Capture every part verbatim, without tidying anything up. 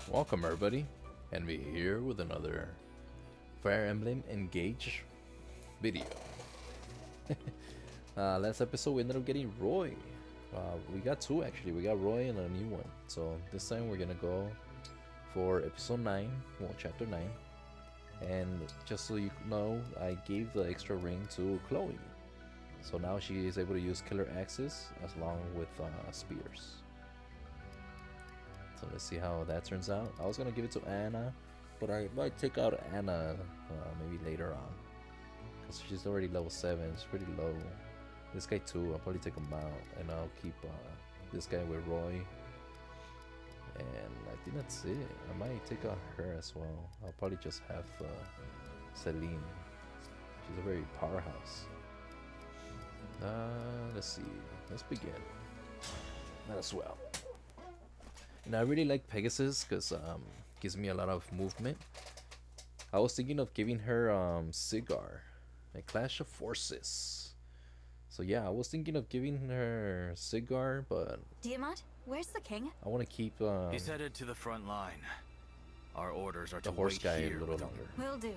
Welcome everybody, and we're here with another Fire Emblem Engage video. uh, last episode we ended up getting Roy. Uh, we got two actually, we got Roy and a new one. So this time we're gonna go for episode nine, well chapter nine. And just so you know, I gave the extra ring to Chloe. So now she is able to use killer axes as long with uh, spears. So let's see how that turns out. I was gonna give it to Anna, but I might take out Anna uh, maybe later on, because she's already level seven. It's pretty low. This guy too. I'll probably take him out, and I'll keep uh, this guy with Roy. And I think that's it. I might take out her as well. I'll probably just have uh, Celine. She's a very powerhouse. Uh, let's see. Let's begin. Might as well. And I really like Pegasus because um gives me a lot of movement. I was thinking of giving her um Cigar, a Clash of Forces. So yeah, I was thinking of giving her Cigar, but Diamant, where's the king? I want to keep um, He's headed to the front line. Our orders are the to horse wait guy here a little with- longer. Will do.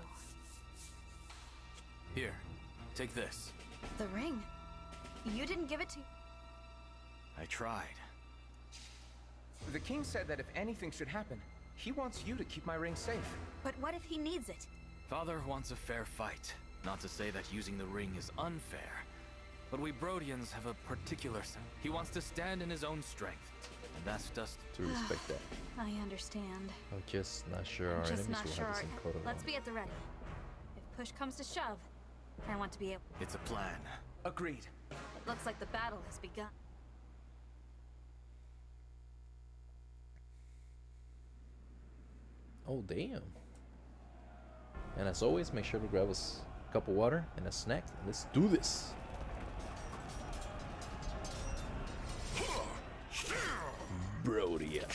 Here, take this. The ring. You didn't give it to... I tried. The king said that if anything should happen, he wants you to keep my ring safe. But what if he needs it? Father wants a fair fight. Not to say that using the ring is unfair, but we Brodians have a particular sen- He wants to stand in his own strength, and that's just... To respect that. I understand. I'm just not sure our I'm just enemies not will sure. have the same code. Let's be at the ready. If push comes to shove, I want to be able... It's a plan. Agreed. It looks like the battle has begun. Oh damn. And as always, make sure to grab us a cup of water and a snack, and let's do this. Brodia.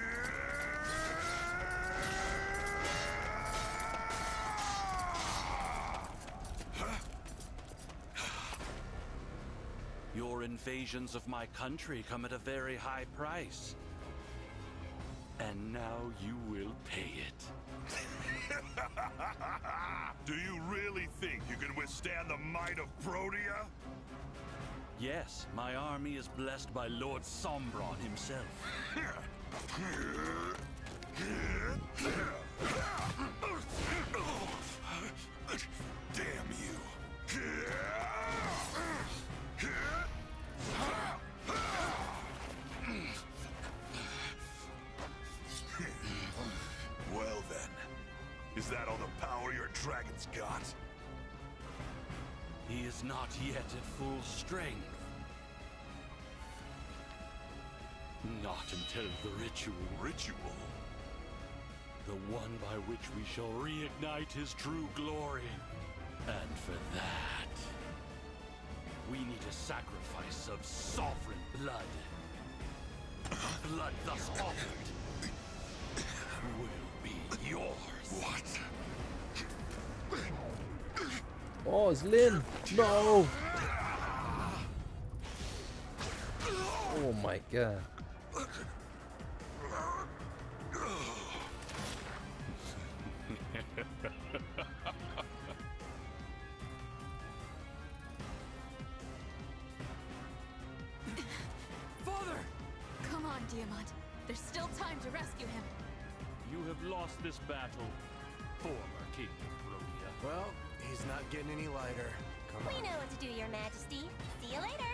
Your invasions of my country come at a very high price. And now you will pay it. Do you really think you can withstand the might of Brodia? Yes, my army is blessed by Lord Sombron himself. Damn you. Well then, is that all the power your dragon's got? He is not yet at full strength. Not until the ritual. Ritual? The one by which we shall reignite his true glory. And for that, we need a sacrifice of sovereign blood. Blood thus offered will be yours. What? Oh, it's Lynn! No! Oh my god. Father! Come on, Diamant. There's still time to rescue him. You have lost this battle, former King Brodia. Well, he's not getting any lighter. Come We on. know what to do, Your Majesty. See you later.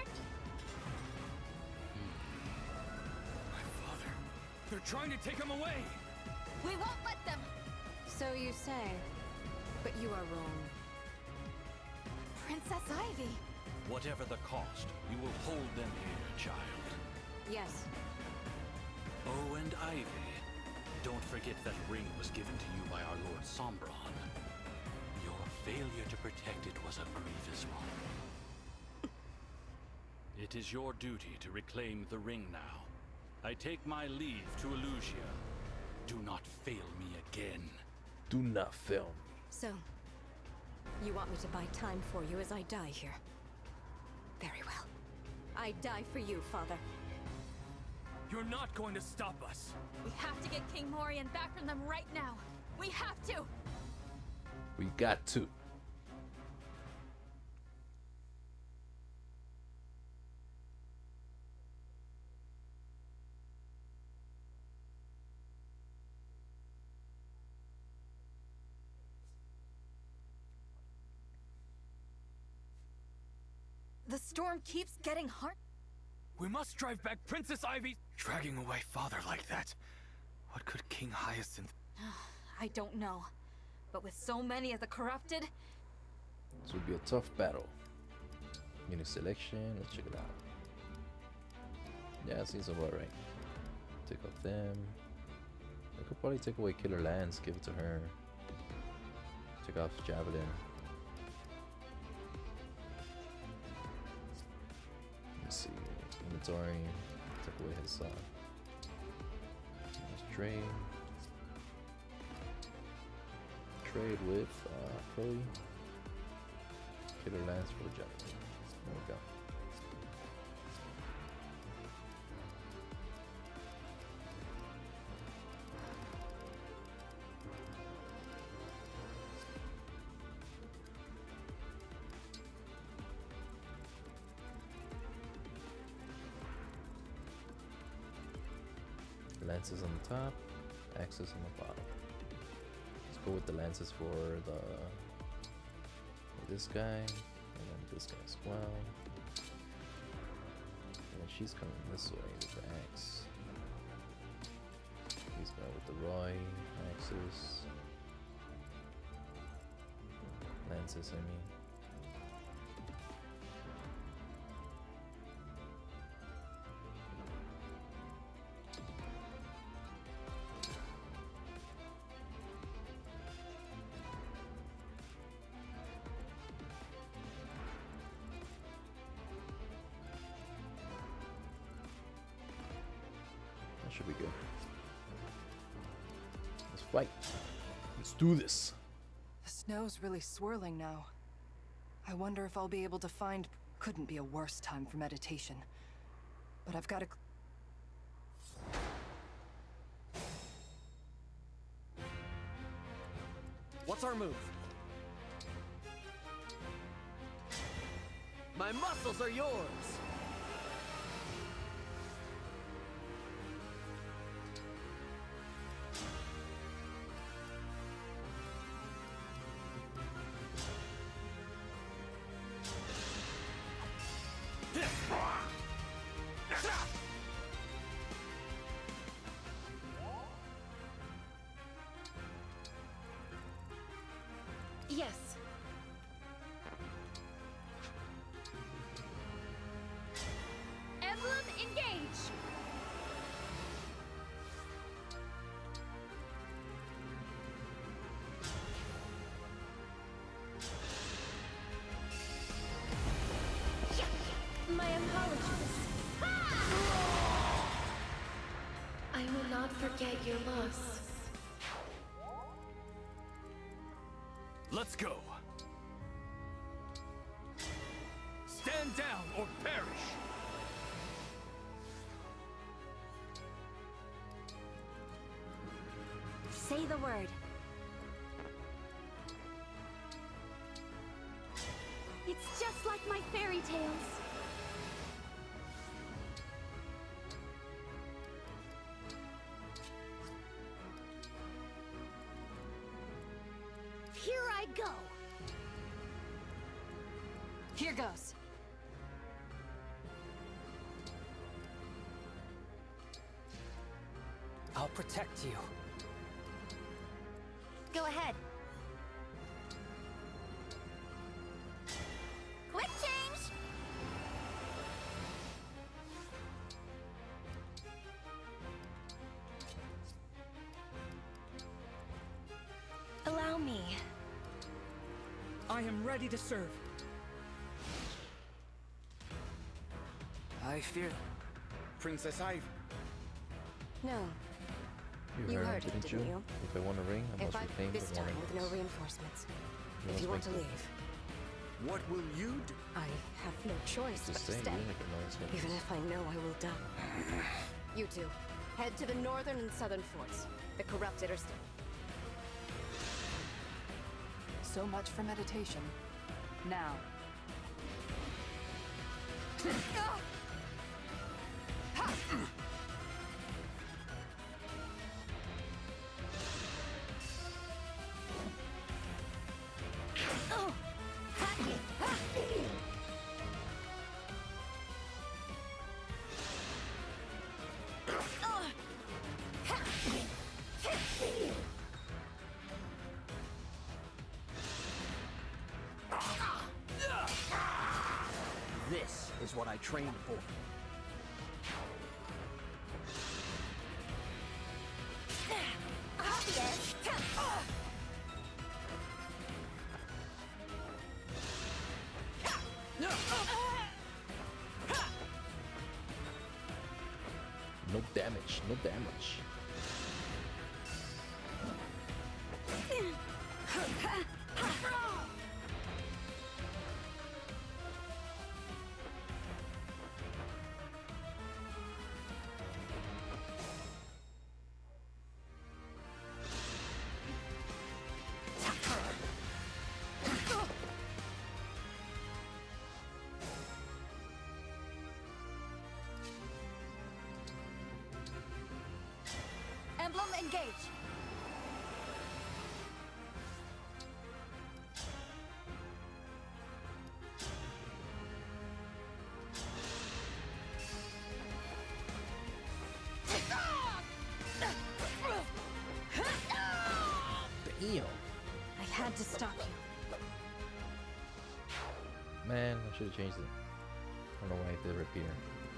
My father. They're trying to take him away! We won't let them. So you say, but you are wrong. Princess Ivy. Whatever the cost, you will hold them here, child. Yes. Oh, and Ivy, don't forget that ring was given to you by our Lord Sombron. Your failure to protect it was a grievous one. It is your duty to reclaim the ring now. I take my leave to Elusia. Do not fail me again. Do not fail me. So, you want me to buy time for you as I die here? Very well. I die for you, Father. You're not going to stop us. We have to get King Morian back from them right now. We have to. We got to. The storm keeps getting hard. We must drive back Princess Ivy. Dragging away father like that. What could King Hyacinth... I don't know. But with so many of the corrupted... This will be a tough battle. Mini selection, let's check it out. Yeah, it seems about right. Take off them. I could probably take away Killer Lance, give it to her. Take off Javelin. Let's see. Inventory. Take away his uh let's trade. Trade with uh Chloe. Killer Lance for the Javelin. There we go. Lances on the top, axes on the bottom. Let's go with the lances for the for this guy, and then this guy as well. And then she's coming this way with the axe. He's going with the Roy axes, lances. I mean. Should be good. Let's fight. Let's do this. The snow's really swirling now. I wonder if I'll be able to find... Couldn't be a worse time for meditation. But I've got to... What's our move? My muscles are yours! Yes. Emblem, engage! My apologies. I will not forget your loss. Let's go. Stand down or perish. Say the word. It's just like my fairy tales. Here I go. Here goes. I'll protect you. Go ahead. Quick change! Allow me. I am ready to serve. I fear Princess Ivy. No. You, You heard, heard it, didn't didn't you? you? If I want a ring, I If must I reclaim this the time one with no reinforcements. You If you want must to make leave, What will you do? I have no choice but Just to saying, stay. you make a noise. Even if I know I will die. You two, head to the northern and southern forts. The corrupted are still. So much for meditation. Now. This is what I trained for. Obvious. No damage, no damage. Emblem, engage! Damn. I had to stop you. Man, I should have changed it. I don't know why it did repair.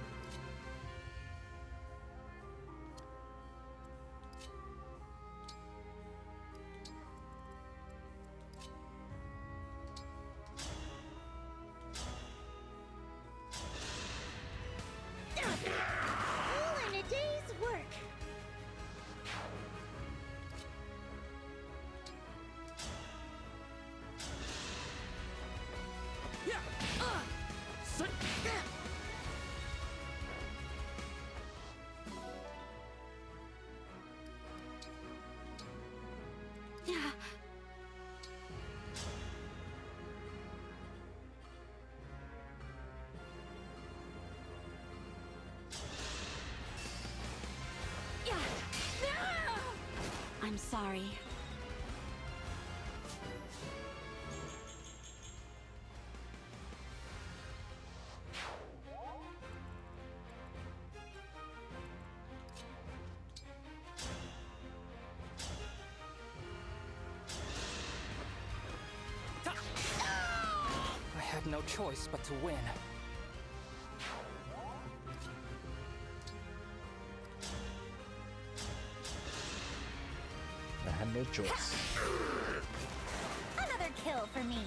All in a day's work. I'm sorry. I had no choice but to win. I had no choice. Another kill for me.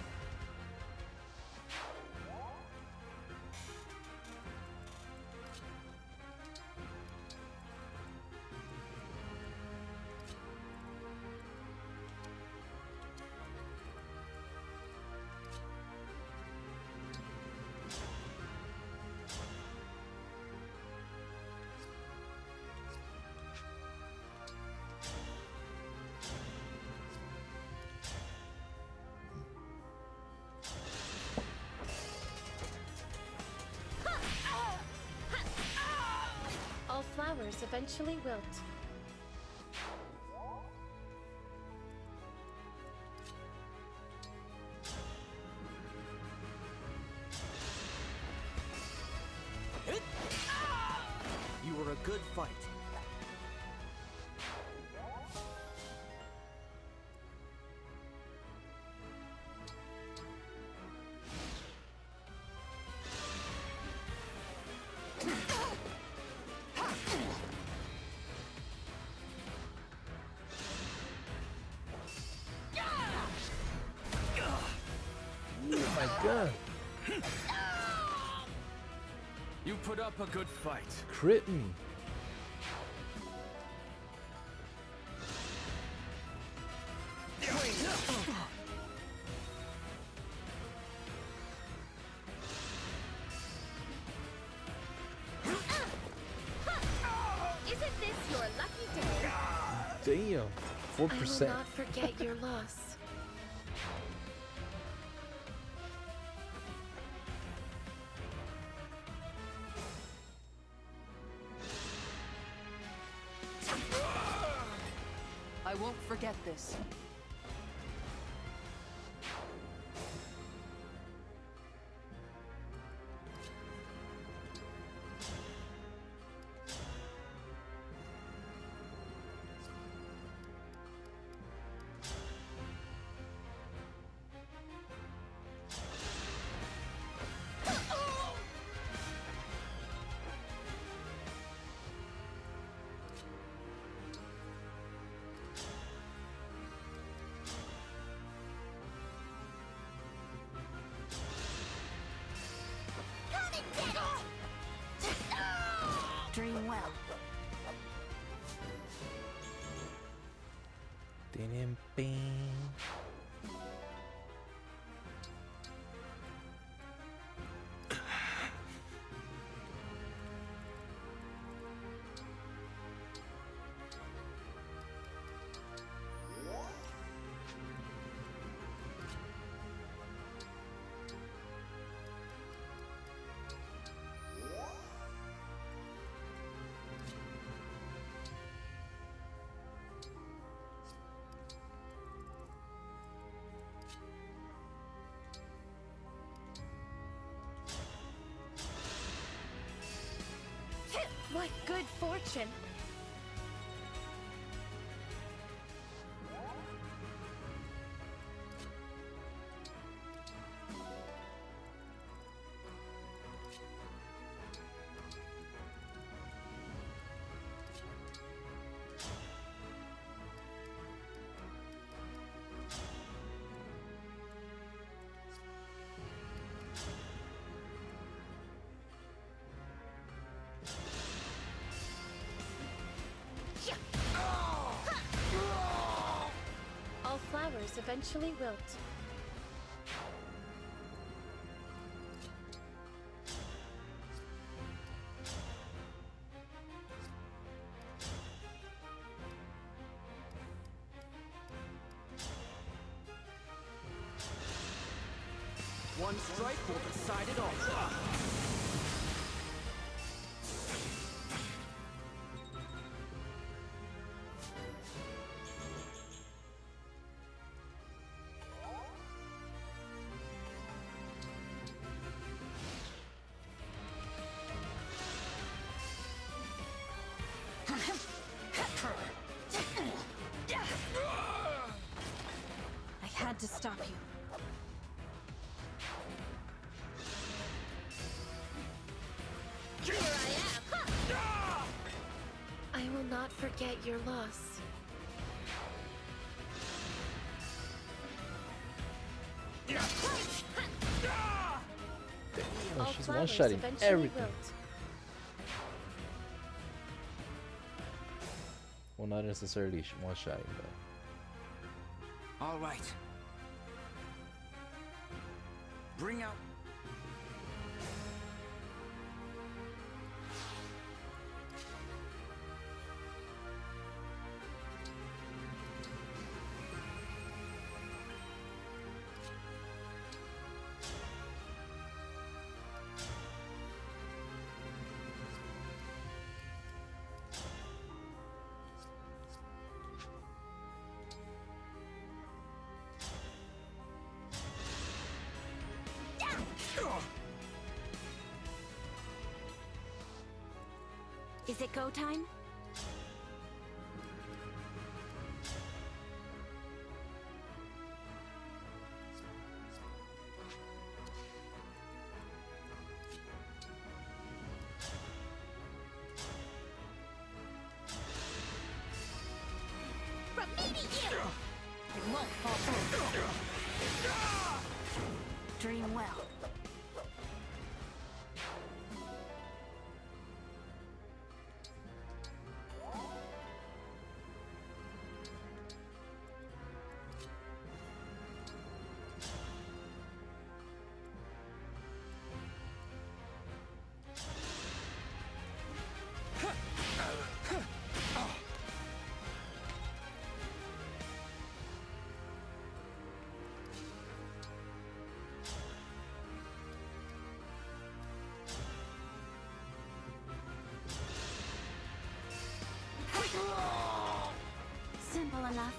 All flowers eventually wilt. You were a good fight. Oh my god. You put up a good fight. Crit me. Damn, four I will percent. not forget your loss. I won't forget this. Dream well. Ding, bing. What good fortune! All flowers eventually wilt. One strike will decide it all. I had to stop you. Here I am! I will not forget your loss. Damn, All she's flowers one-shotting eventually everything. wilt. Well, not necessarily sh- one-shotting, but All right. Bring out. Is it go time? From me to you! It won't fall through. Dream well. enough.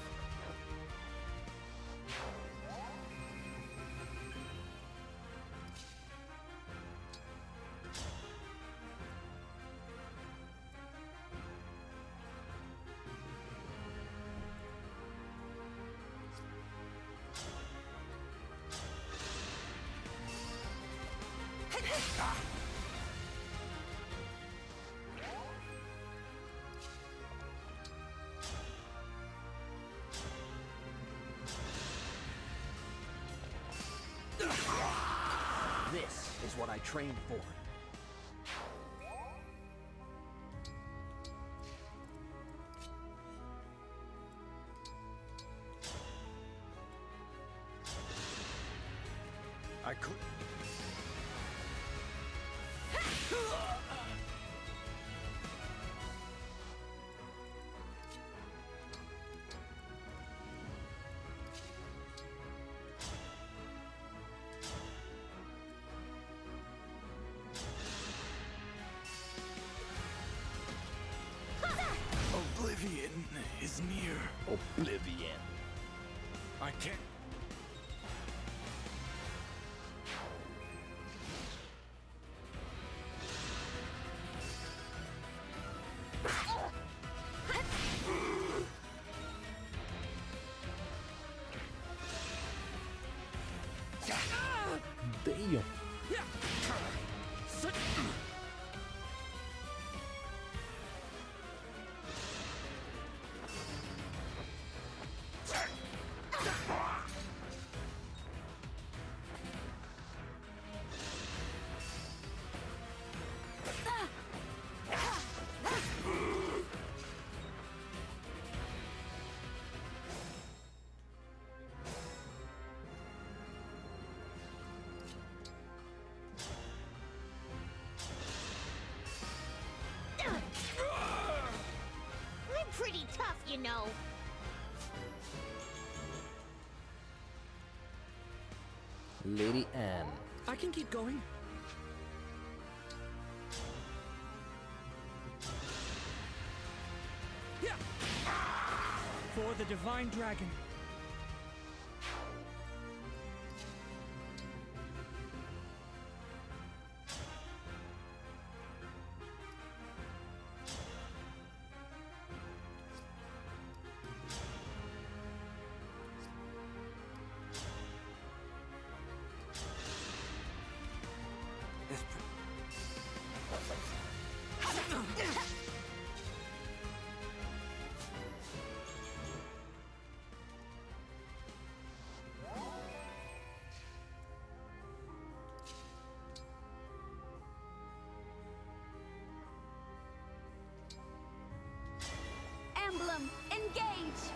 This is what I trained for. I could. Oblivion is near. Oblivion. I can't. Damn. I'm pretty tough, you know. Lady Anne. I can keep going. Yeah. For the Divine Dragon. Emblem, engage!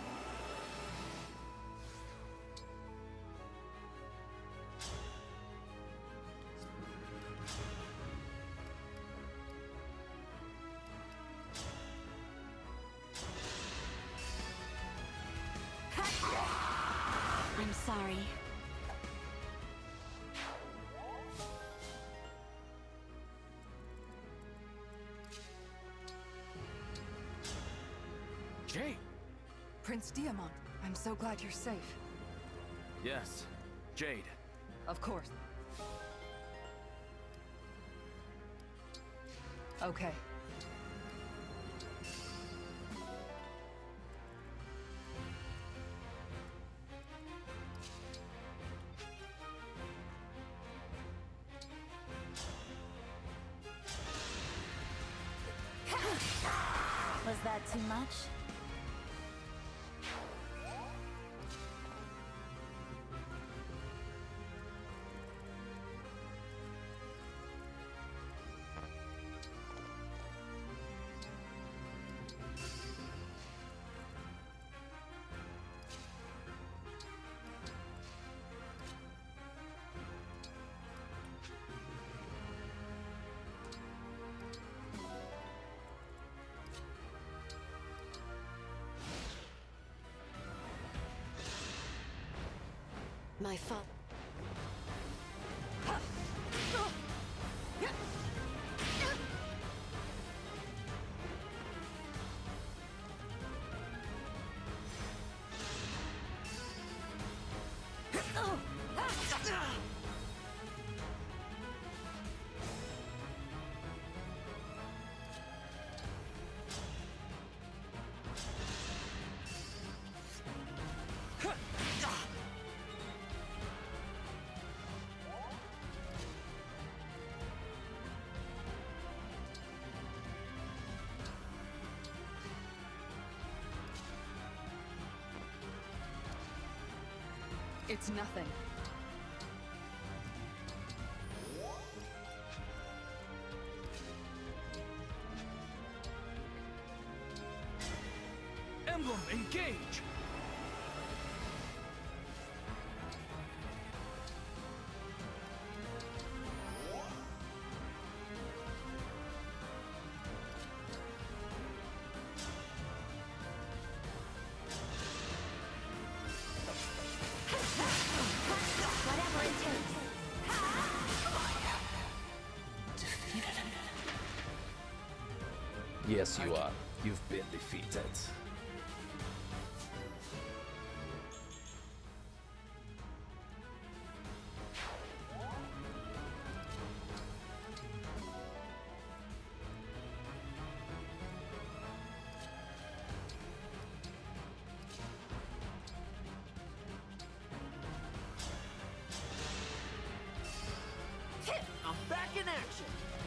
I'm sorry. Jade! Prince Diamond, I'm so glad you're safe. Yes, Jade. Of course. Okay. Was that too much? My fault. It's nothing. Emblem, engage! Whatever it takes. Yes, you are. You've been defeated. I'm back in action.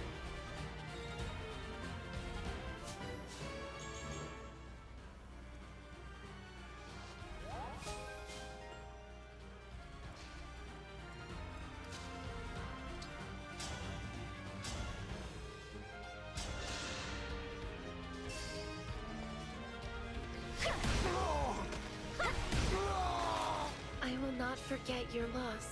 I will not forget your loss.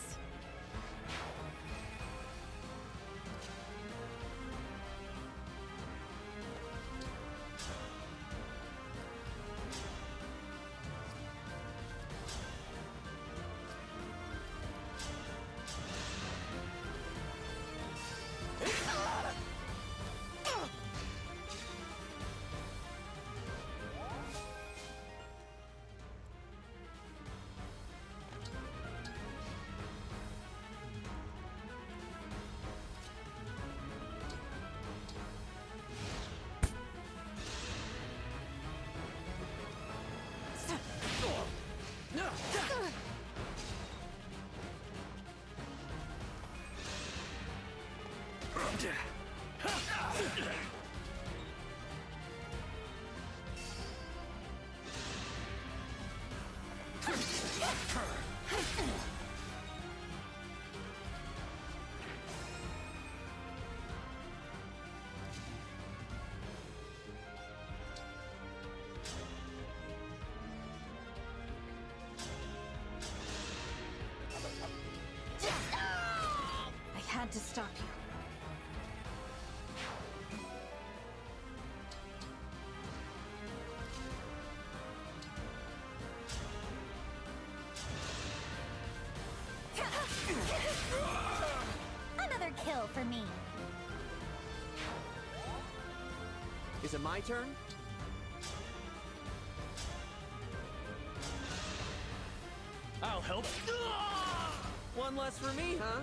I had to stop you. Another kill for me. Is it my turn? I'll help. One less for me, huh?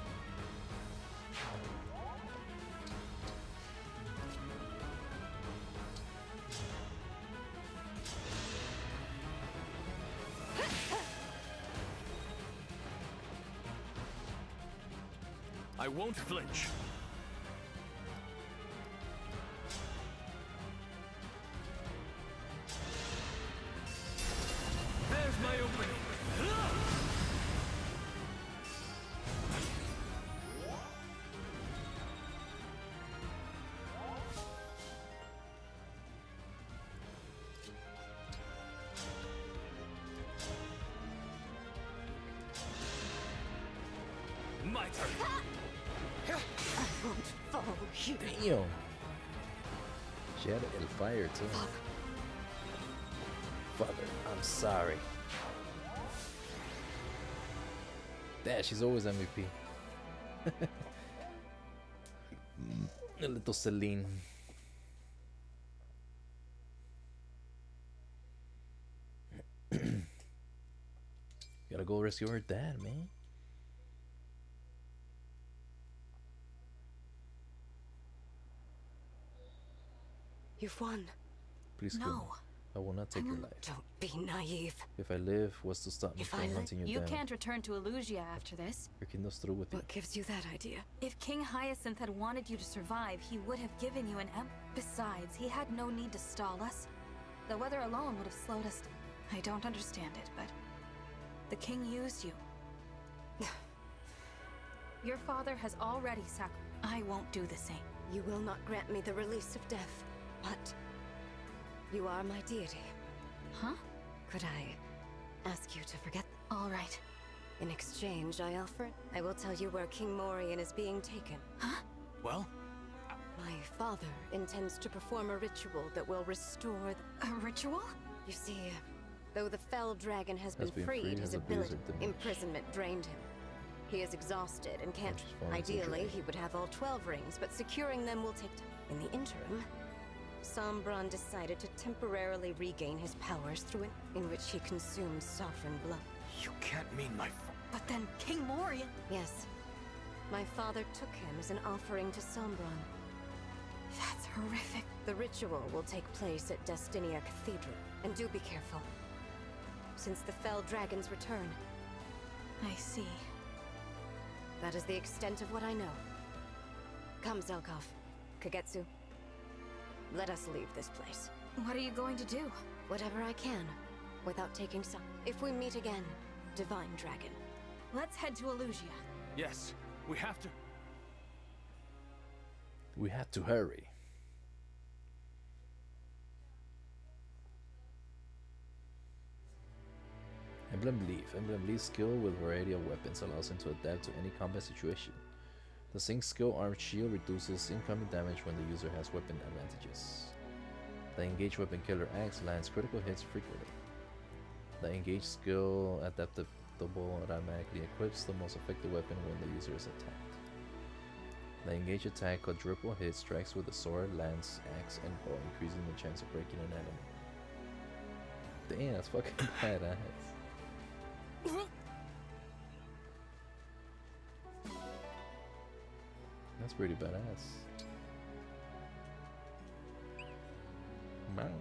I won't flinch. There's my opening. My turn. I won't follow you. Damn. She had el fire too. Father, I'm sorry. Dad, she's always M V P. A little Celine. Gotta go rescue her dad, man. You've won. Please kill me. No. I will not take your life. Don't be naive. If I live, what's to stop me If from I li- hunting you, You down? can't return to Elusia after this. Your kingdom's through with you. What gives you that idea? If King Hyacinth had wanted you to survive, he would have given you an em- Besides, he had no need to stall us. The weather alone would have slowed us. I don't understand it, but The king used you. Your father has already sac- I won't do the same. You will not grant me the release of death, but you are my deity. Huh? Could I ask you to forget? All right. In exchange, I offer. I will tell you where King Morian is being taken. Huh? Well? My father intends to perform a ritual that will restore the... A ritual? You see, though the fell dragon has, has been, been freed, freed, his his ability ability imprisonment drained him. He is exhausted and can't... Ideally, he would have all twelve rings, but securing them will take time. In the interim, Sombron decided to temporarily regain his powers through it, in which he consumes sovereign blood. You can't mean my... But then King Morian... Yes. My father took him as an offering to Sombron. That's horrific. The ritual will take place at Destinia Cathedral. And do be careful, since the fell dragon's return. I see. That is the extent of what I know. Come, Zelkov. Kagetsu. Let us leave this place. What are you going to do? Whatever I can, without taking some. If we meet again, Divine Dragon. Let's head to Elusia. Yes, we have to... We have to hurry. Emblem Leaf. Emblem Leaf's skill with variety of weapons allows him to adapt to any combat situation. The Sync skill Armed Shield reduces incoming damage when the user has weapon advantages. The Engage Weapon Killer Axe lands critical hits frequently. The Engage skill Adaptable automatically equips the most effective weapon when the user is attacked. The Engage attack quadruple hit strikes with the sword, lance, axe, and bow, increasing the chance of breaking an enemy. Damn, that's fucking badass. That's pretty badass. Man.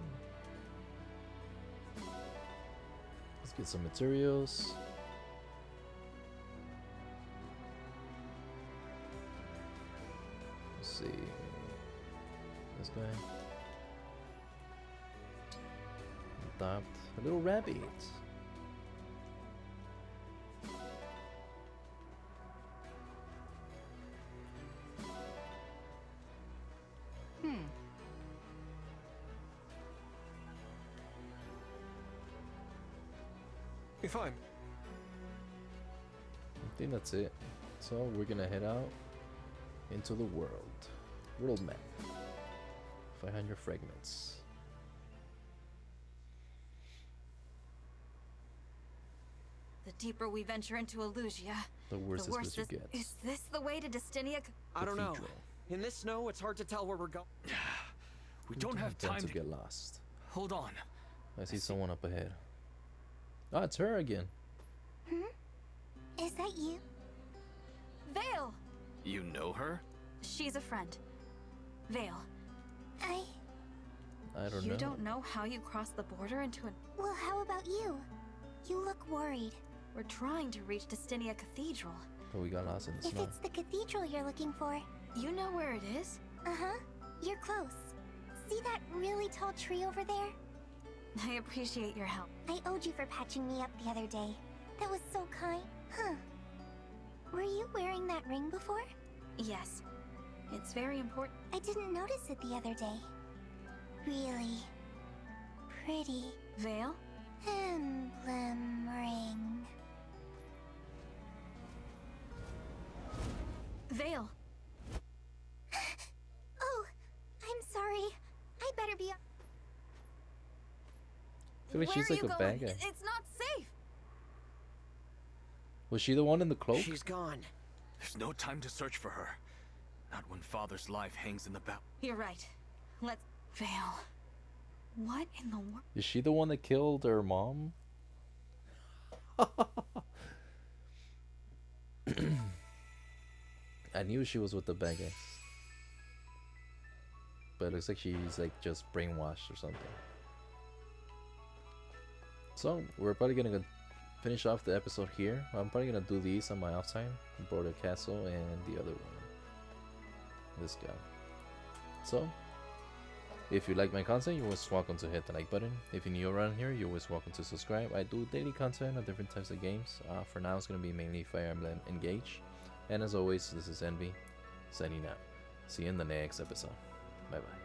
Let's get some materials. Let's see. This guy. Adopt a little rabbit. Hmm. Be fine. I think that's it. So we're gonna head out into the world. World map. five hundred fragments. The deeper we venture into Elusia, The worse the this worse blizzard this gets. Is this the way to Destinia? I don't know. Cathedral. In this snow, it's hard to tell where we're going. We don't have time to to get lost. Hold on. I see someone up ahead. Oh, it's her again. Hmm? Is that you? Vale! You know her? She's a friend. Vale. I... I don't you know. You don't know how you crossed the border into an... Well, how about you? You look worried. We're trying to reach Destinia Cathedral. But we got lost in the If snow. it's the cathedral you're looking for... You know where it is? Uh-huh. You're close. See that really tall tree over there? I appreciate your help. I owed you for patching me up the other day. That was so kind. Huh. Were you wearing that ring before? Yes. It's very important. I didn't notice it the other day. Really pretty. Vale? Emblem ring. Vale. Oh, I'm sorry. I better be... I feel like Where she's are like you a going? bad guy. It's not safe. Was she the one in the cloak? She's gone. There's no time to search for her. Not when Father's life hangs in the balance. You're right. Let's... Vale. What in the world? Is she the one that killed her mom? I knew she was with the bad guys. But it looks like she's like just brainwashed or something. So we're probably gonna go finish off the episode here. I'm probably gonna do these on my off time. Brodia Castle and the other one. This guy. So If you like my content, you're always welcome to hit the like button. If you're new around here, you're always welcome to subscribe. I do daily content on different types of games. Uh, for now, it's going to be mainly Fire Emblem Engage. And as always, this is Envy, signing out. See you in the next episode. Bye bye.